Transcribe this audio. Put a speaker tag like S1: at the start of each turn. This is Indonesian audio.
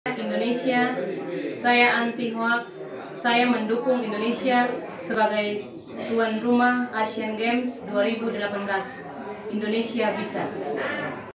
S1: Indonesia, saya anti hoax, saya mendukung Indonesia sebagai tuan rumah Asian Games 2018. Indonesia bisa.